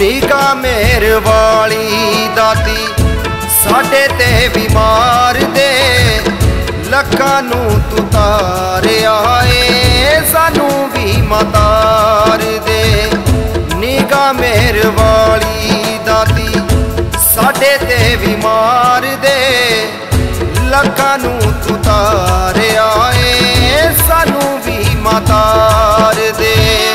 ਨਿਗਾਹ ਮੇਰ ਵਾਲੀ ਦਾਤੀ ਸਾਡੇ ਤੇ ਵੀ ਮਾਰ ਦੇ। ਲੱਖਾਂ ਨੂੰ ਤੂੰ ਤਾਰਿਆ ਏ ਸਾਨੂੰ ਵੀ ਮਤਾਰ ਦੇ। ਨਿਗਾਹ ਮੇਰ ਵਾਲੀ ਦਾਤੀ ਸਾਡੇ ਤੇ ਵੀ ਮਾਰ ਦੇ। ਲੱਖਾਂ ਨੂੰ ਤੂੰ ਤਾਰਿਆ ਏ ਸਾਨੂੰ ਵੀ ਮਤਾਰ ਦੇ।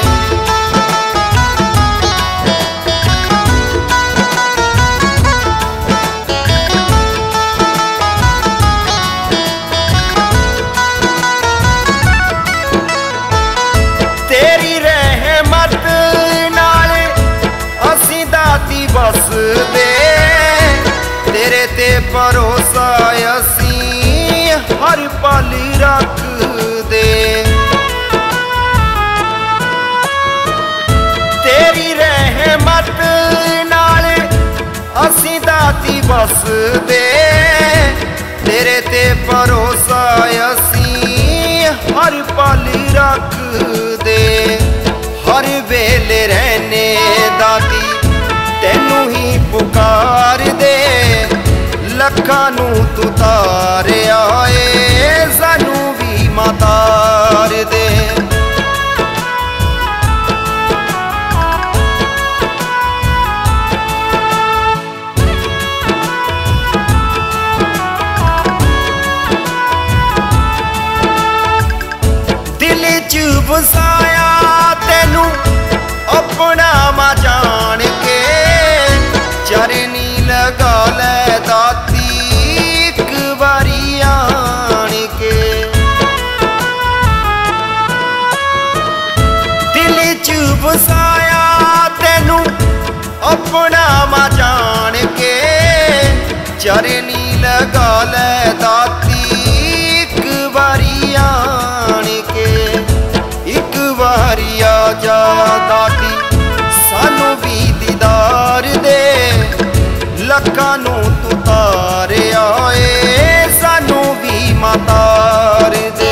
तेरी रहमत नाल असीं दाती बस दे। तेरे ते भरोसा असीं हर पल रख दे। तेरी रहमत नाल असीं दाती बस दे। तेरे ते भरोसा असीं हर पल रख दे। हर वेले रहने दाती तेनू ही पुकार दे। ਲੱਖਾਂ ਨੂੰ ਤੂੰ ਤਾਰਿਆ ਏ ਸਾਨੂੰ ਵੀ ਮਤਾਰ ਦੇ। दिल च वसाया तेनू अपना मा जान के। चरनी लगा ले दाती एक बारी आन के। दिल च वसाया तेनू अपना मा जान के। चरनी लगा ले दाती एक बारी आन के। एक बारी आ जा दाती सानू भी दीदार दे। ਲੱਖਾਂ ਨੂੰ ਤੂੰ ਤਾਰਿਆ ਏ ਸਾਨੂੰ ਵੀ ਮਤਾਰ ਦੇ।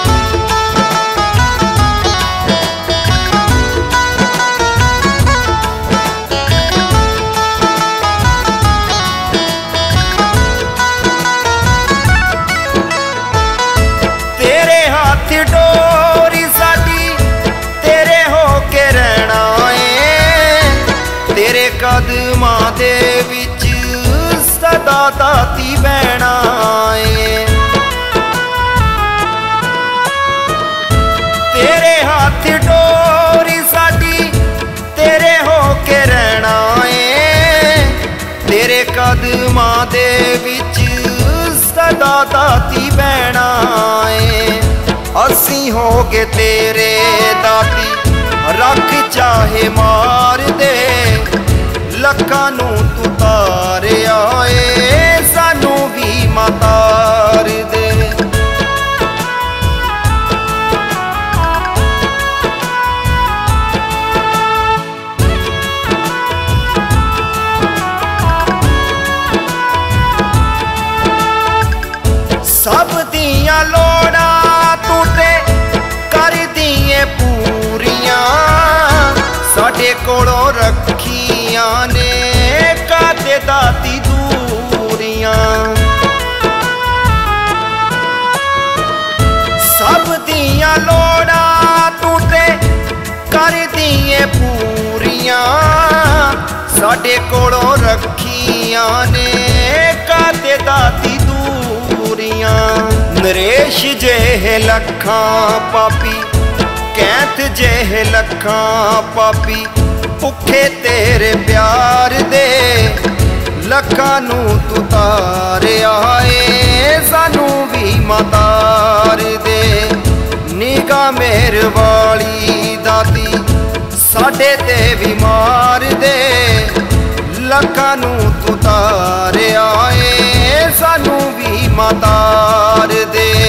ਤੇਰੇ ਹੱਥ ਡੋਰੀ ਸਾਡੀ ਤੇਰੇ ਹੋ ਕੇ ਰਹਿਣਾ ਏ। ਤੇਰੇ ਕਦਮਾਂ ਦੇ ਵਿੱਚ सदा दाती बहना है। तेरे हाथ डोरी साडी तेरे हो के रहना है। तेरे कदमां दे विच सदा दाती बहना है। असीं हो गए तेरे दाती रख चाहे मार दे। ਲੱਖਾਂ ਨੂੰ ਤੂੰ ਤਾਰਿਆ ਏ ਸਾਨੂੰ ਵੀ ਮਤਾਰ ਦੇ। ਸਭ ਦੀਆਂ ਲੋੜਾਂ ਤੂੰ ਤੇ ਕਰਦੀ ਏ ਪੂਰੀਆਂ। ਸਾਡੇ ਕੋਲੋਂ ਰੱਖੀਆਂ ਨੇ ਕਾਤੇ ਦਾਤੀ ਦੂਰੀਆਂ। ਸਭ ਦੀਆਂ ਲੋੜਾਂ ਤੂੰ ਤੇ ਕਰਦੀ ਏ ਪੂਰੀਆਂ। ਸਾਡੇ ਕੋਲੋਂ ਰੱਖੀਆਂ ਨੇ ਕਾਤੇ ਦਾਤੀ ਦੂਰੀਆਂ। ਨਰੇਸ਼ ਜਿਹੇ ਲੱਖਾਂ ਪਾਪੀ कैंथ जेहे लखां पापी भुखे तेरे प्यार दे। लखां नू तू तारिया ए सानू भी मतार दे। निगाह मेर वाली दाती साडे ते भी मार दे। लखां नू तू तारिया ए सानू भी मतार दे।